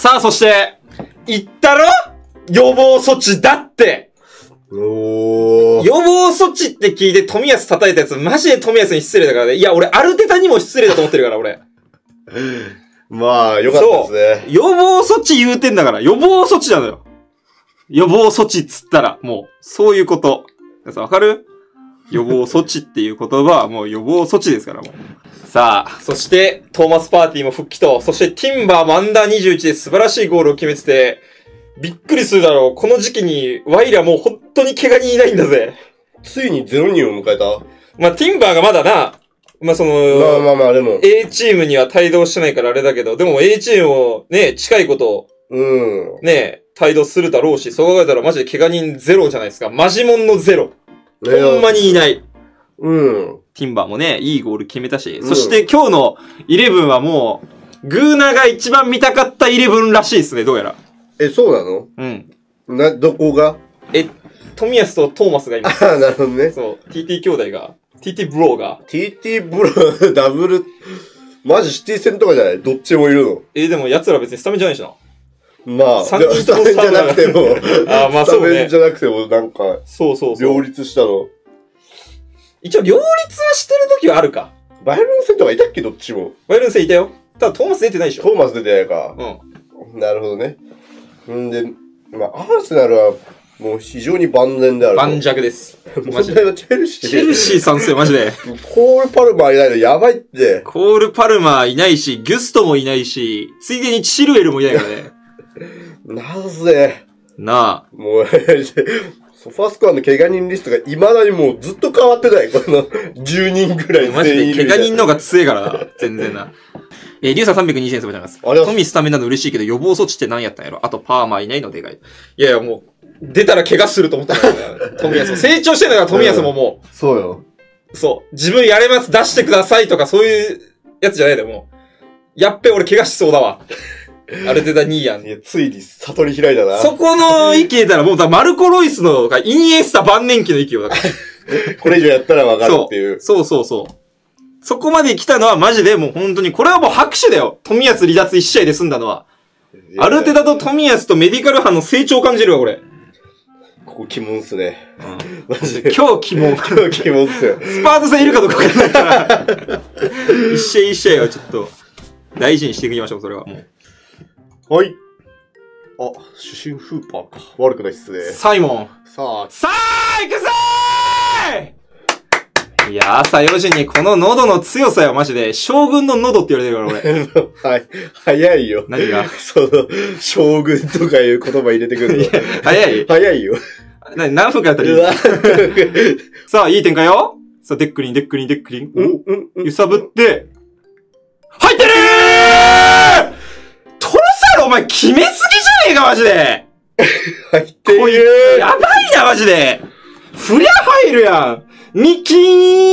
さあ、そして、言ったろ予防措置だって。 おー。 予防措置って聞いて冨安叩いたやつ、マジで冨安に失礼だからね。いや、俺、アルテタにも失礼だと思ってるから、俺。 まあ、よかったですね。 予防措置言うてんだから、予防措置なのよ。予防措置っつったら、もう、そういうこと。皆さんわかる？予防措置っていう言葉はもう予防措置ですから、もう。さあ、そして、トーマスパーティーも復帰と、そしてティンバーもアンダー21で素晴らしいゴールを決めてて、びっくりするだろう。この時期に、ワイラもう本当に怪我人いないんだぜ。 ついに0人を迎えた。 まあ、ティンバーがまだな、まあ、その、 まあ、でも。 A チームには帯同してないからあれだけど、でも A チームをね、近いことを、ね、帯同するだろうし、そう考えたらマジで怪我人ゼロじゃないですか。マジモンのゼロ。ほんまにいない。ティンバーもね、いいゴール決めたし、そして今日の11はもう、グーナが一番見たかった11らしいですね、どうやら。 そうなの？どこが？ 冨安とトーマスがいます。 ああ、なるほどね。 そう、TT 兄弟が、TT ブローが。 TT ブロー、ダブル、マジシティ戦とかじゃない？どっちもいるの。 でも奴ら別にスタメンじゃないしな。 まあ、 スタメンじゃなくても、 まあそうね。 スタメンじゃなくても、なんか、 そう。 両立したの。 一応両立はしてる時はあるか。 バイエルン戦とかいたっけどっちも。 バイエルン戦いたよ。ただトーマス出てないでしょ。 トーマス出てないか。なるほどね。んで、まあ、アーセナルは、もう非常に万全である。 盤石です。 マジで。チェルシー。 チェルシー参戦マジで。 コール・パルマーいないのやばいって。 コール・パルマーいないし、ギュストもいないし、ついでにチルエルもいないからね。 なぜなあ。 もう、ソファスコアの怪我人リストが未だにもうずっと変わってない。この10人ぐらい。 マジで怪我人の方が強いからな。全然な。リュウさん320円すばじゃいます。トミスタメンなの嬉しいけど予防措置って何やったんやろ？あとパーマーいないのでかい。いやもう、出たら怪我すると思ったからね。トミヤスも。成長してんだからトミヤスももう。 そうよ。 そう。自分やれます、出してくださいとかそういうやつじゃないでもう。やっべ、俺怪我しそうだわ。アルテタニーヤン。 いや、ついに悟り開いたな。 そこの域出たらもうマルコ・ロイスのイニエスタ晩年期の域をだから。 これ以上やったらわかるっていう。 そう。そこまで来たのはマジでもう本当に、これはもう拍手だよ。冨安離脱1試合で済んだのは。アルテタと冨安とメディカル班の成長を感じるわ、これ。 ここ鬼門っすね。 マジで。今日鬼門。 今日鬼門っすよ。 スパート戦いるかどうかわかんないから。一試合一試合はちょっと、大事にしていきましょう、それはもう。 はい。あ、主審フーパーか。悪くないっすね。 サイモン。 さあ、 行くぞーいや、朝4時にこの喉の強さよ、マジで。将軍の喉って言われてるから、俺。 はい。早いよ。 何がその、将軍とかいう言葉入れてくるの。早いよ。 何分かやったらいいさあ、いい展開よ。さあ、デックリン。揺さぶって、入ってるートロサールお前決めすぎじゃねえか、マジで入ってるーやばいな、マジでふりゃ入るやんミキプル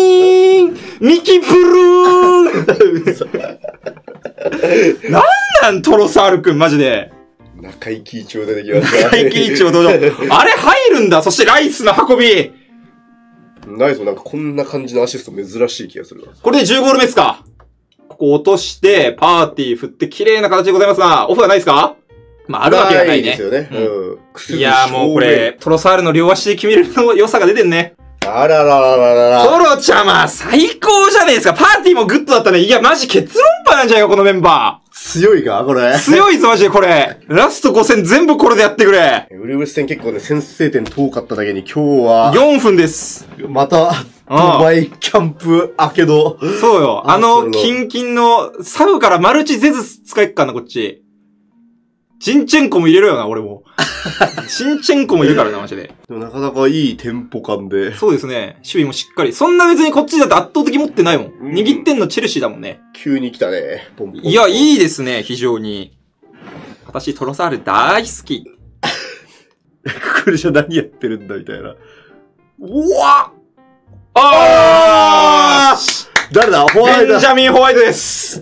ーンなんトロサールくん、マジで。 中井貴一郎出てきました。 中井貴一郎登場。あれ入るんだ。そしてライスの運び。 ナイスもなんかこんな感じのアシスト珍しい気がするな。 これで10ゴール目ですか。ここ落として、パーティー振って綺麗な形でございますな。オフはないですか？まあ、あるわけがないね。 ですよね。 いやーもうこれ、トロサールの両足で決めるの良さが出てんね。 あらら。 トロちゃま、最高じゃねえですか。パーティーもグッドだったね。いや、マジ結論派なんじゃないか、このメンバー。 強いかこれ。 強いぞ、マジでこれ。ラスト5戦全部これでやってくれ。 ウルブス戦結構ね、先制点遠かっただけに今日は。 4分です。 また、ドバイキャンプ明けど。 そうよ。キンキンの、サブからマルチゼズ使えっかな、こっち。チンチェンコも入れろよな、俺も。チンチェンコもいるからな、マジで。 でもなかなかいいテンポ感で。 そうですね。守備もしっかり。そんな別にこっちだって圧倒的持ってないもん。握ってんのチェルシーだもんね。 急に来たね。 いや、いいですね、非常に。私、トロサール大好き。 これじゃ何やってるんだ、みたいな。 うわあー誰だホワイト。 ベンジャミン・ホワイトです。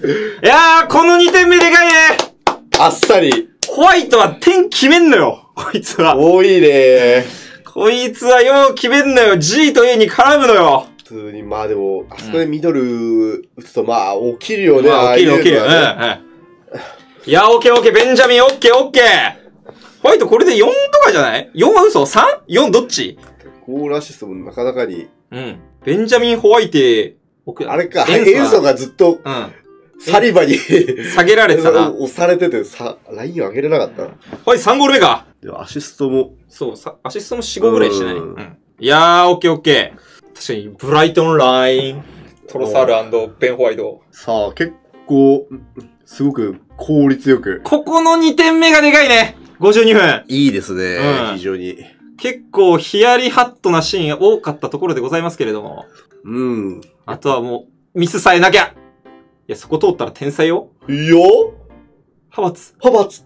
いやー、この2点目でかいね。 あっさり。 ホワイトは点決めんのよ。こいつは。 多いね。 こいつはよう決めんのよ。G と A に絡むのよ。 普通に、まあでも、あそこでミドル打つと、まあ、起きるよね。 まあ、起きる。 いや、オッケーオッケー、ベンジャミンオッケーオッケー。ホワイトこれで4とかじゃない？ 4 は嘘？ 3？4 どっち？ ゴールアシストもなかなかに。 うん。ベンジャミン・ホワイテあれか、エンソがずっと、サリバに下げられてたな。 押されてて、ライン上げれなかったな。 ホワイト3ゴール目か。 でもアシストも。 そう、アシストも4、5ぐらいしてない。うん。いやー、オッケーオッケー。確かに、ブライトン・ライン、トロサール&ベン・ホワイト。 さあ、結構、すごく効率よく。 ここの2点目がでかいね。52分。 いいですね、非常に。 結構ヒヤリハットなシーン多かったところでございますけれども。 うん。 あとはもう、ミスさえなきゃ。いや、そこ通ったら天才よ。 いいよ。 ハバツ。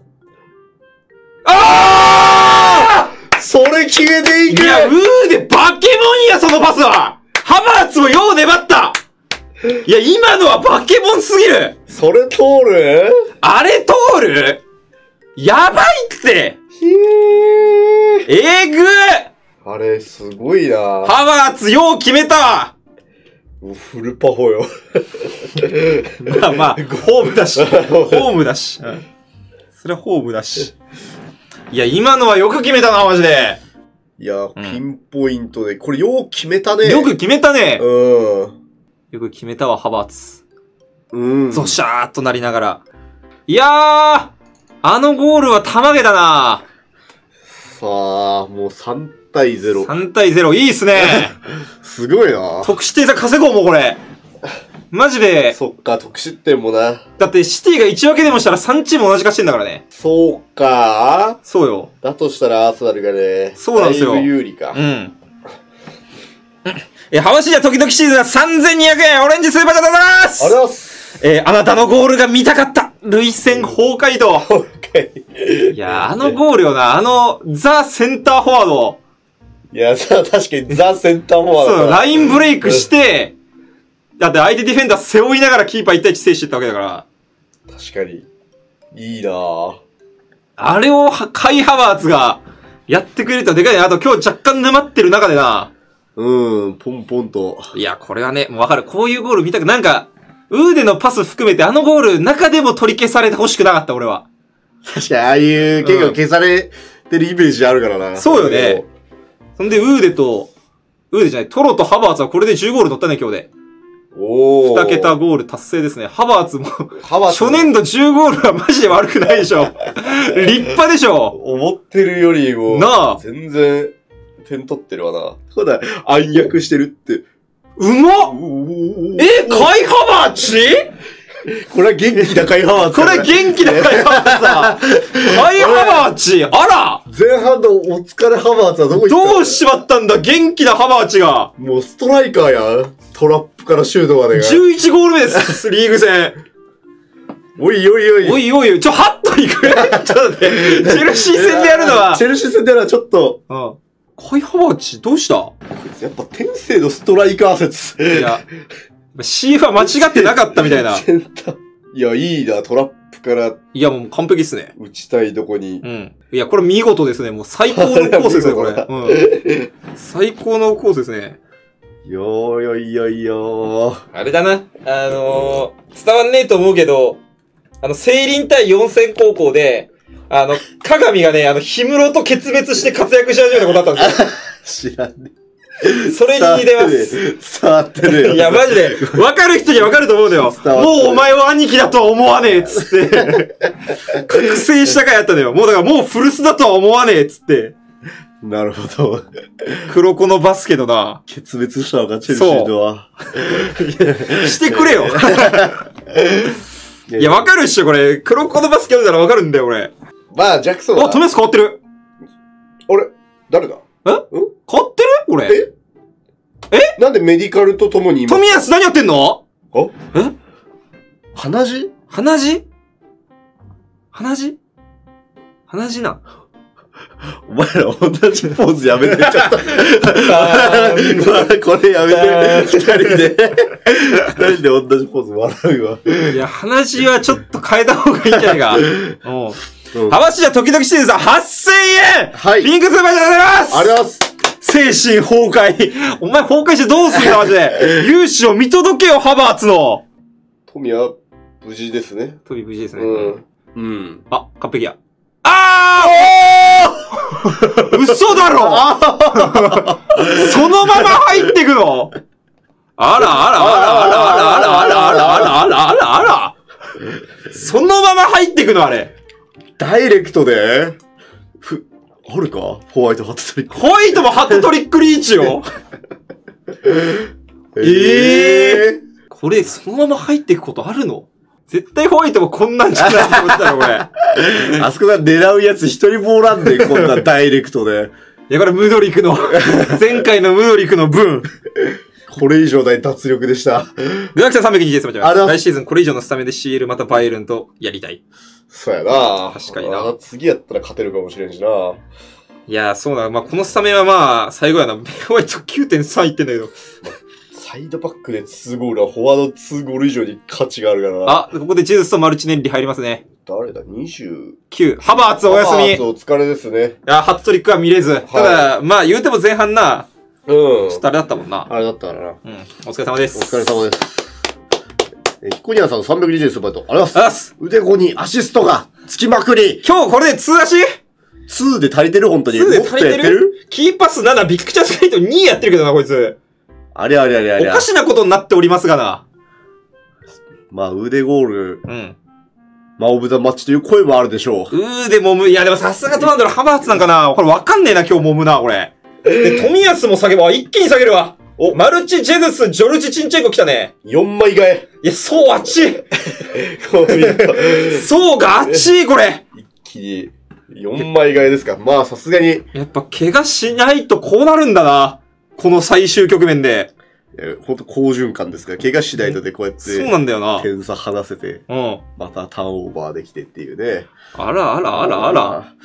あーそれ決めていく。 いや、でバケモンや、そのパスは。ハバツもよう粘った。いや、今のはバケモンすぎる。 それ通る？ あれ通る？やばいって。えぐー！ あれ、すごいな。 ハバーツよう決めたわ。 フルパホよ。 まあまあ、ホームだし。ホームだし。それはホームだし。いや、今のはよく決めたな、マジで。 いや、ピンポイントで、これよう決めたね。 よく決めたね。 よく決めたわ、ハバーツ。ゾシャーっとなりながら。いやー、あのゴールは玉毛だな。 さあ、もう3対0。 3対0、いいっすね。 すごいな。 得失点差稼ごうもうこれ。マジで。 そっか、得失点もな。 だってシティが1分けでもしたら3チーム同じ勝ち点だからね。 そうか。 そうよ。 だとしたらアーセナルがね、 そうなんですよ。 だいぶ有利か。 ハワシじゃ時々シーズンは3200円、オレンジスーパーでございます。 ありがとうございます。 あなたのゴールが見たかった。涙腺崩壊度。いや、あのゴールよな、ザ・センターフォワード。 いや、確かにザ・センターフォワード。 そう、ラインブレイクして、だって相手ディフェンダー背負いながらキーパー1対1制してったわけだから。 確かに。いいなぁ。 あれをカイ・ハバーツがやってくれるとでかいね。あと今日若干沼ってる中でな。 ポンポンと。 いや、これはね、もうわかる。こういうゴール見たく、なんか、ウーデのパス含めてあのゴール中でも取り消されてほしくなかった、俺は。 確かに、ああいう結構消されてるイメージあるからな。 そうよね。そんで、ウーデじゃない、トロとハバーツはこれで10ゴール取ったね、今日で。2桁ゴール達成ですね。ハバーツも、初年度10ゴールはマジで悪くないでしょ。立派でしょ。 思ってるよりも、 なあ。 全然、点取ってるわな。そうだ、暗躍してるって。 うまっ！カイハバーチ？ これは元気なカイハバーツ。 これ元気なカイハバーツだ。カイハバーチ、あら！ 前半のお疲れハバーツはどこ行ったどうしまったんだ、元気なハバーチが。 もうストライカーや。トラップからシュートまでが。 11ゴール目です、リーグ戦。 おいおいおい。 おいおいおい、ハットリくれちょっと待って。チェルシー戦でやるのは。 チェルシー戦でやるのはちょっと。 カイハバーチ、どうした？ やっぱ天性のストライカー説。 いや、C は間違ってなかったみたいな。 いや、いいな、トラップから。 いや、もう完璧っすね。 打ちたいとこに。 いや、これ見事ですね。もう最高のコースですね、これ。最高のコースですね。 よー。 あれだな。伝わんねえと思うけど、セイリン対四千高校で、鏡がね、氷室と決別して活躍し始めたことあったんですよ。知らんね。 それに似てます。 伝わってるよ。 いや、マジで、わかる人にはわかると思うのよ。もうお前は兄貴だとは思わねえっつって。覚醒した回やったのよ。もうだからもう古巣だとは思わねえっつって。 なるほど。 黒子のバスケのな。 決別したのか、チェルシーとは。 してくれよ。いや、わかるっしょ、これ。黒子のバスケ読んだらわかるんだよ、俺。 まあ、ジャクソンは。あ、トメス変わってる。 あれ誰だ変わってるこれ。 なんでメディカルとともに今。富安何やってんの？ 鼻血な。お前ら同じポーズやめて、ちょっと。これやめて。二人で同じポーズ笑うわ。 いや、鼻血はちょっと変えた方がいいんじゃないか。ハワシじゃ時々してるさ、8000円！ はい。 ピンクスーパーでございます！ ありがとうございます！ 精神崩壊。お前崩壊してどうすんだ、マジで。勇姿を見届けよ、ハバーツの。 富は無事ですね。 富無事ですね。 うん。 あ、完璧や。あー嘘だろそのまま入ってくのあらあらあらあらあらあらあらあらあらあらあらあらそのまま入ってくのあれ。 ダイレクトであるかホワイトハットトリック。 ホワイトもハットトリックリーチよこれそのまま入っていくことあるの？絶対ホワイトもこんなんじゃないと思ったらこれ。 あそこが狙うやつ一人もおらんで、こんなダイレクトで。 いや、これムドリクの、前回のムドリクの分。 これ以上ない脱力でした。 具だくさん320です。来シーズンこれ以上のスタメンで CL またバイエルンとやりたい。 そうやな。 確かにな。 次やったら勝てるかもしれんしな。 いやー、そうな。まあ、このスタメンはまあ、最後やな。ホワイト 9.3 いってんだけど。 サイドバックで2ゴールはフォワード2ゴール以上に価値があるからな。 あ、ここでジェズスとマルチネッリ入りますね。 誰だ ?29。 ハバーツお休み。ハバーツお疲れですね。 いや、ハットトリックは見れず。はい、ただ、まあ、言うても前半な。ちょっとあれだったもんな。 あれだったからな。 お疲れ様です。 お疲れ様です。ヒコニアさん320です、バイト。ありがとうございます。腕5にアシストがつきまくり。 今日これで2足 ?2 で足りてる本当に。 2で足りてるキーパス7、ビッグチャンスクリート2やってるけどな、こいつ。 あれ。おかしなことになっておりますがな。 まあ、腕ゴール。まあ、オブザマッチという声もあるでしょう。 でもむ、いやでもさすがどうなんだろう、ハバーツなんかな。これわかんねえな、今日もむな、これ。で、富安も下げば、一気に下げるわ。マルチ、ジェズス、ジョルジ・チンチェンコ来たね。 4枚替え。 いや、そう、あっちそうがあっちこれ一気に、4枚替えですか。まあ、さすがに。 やっぱ、怪我しないとこうなるんだな。この最終局面で。 ほんと好循環ですから、怪我しないとでこうやって。 そうなんだよな。 点差離せて。またターンオーバーできてっていうね。 あら。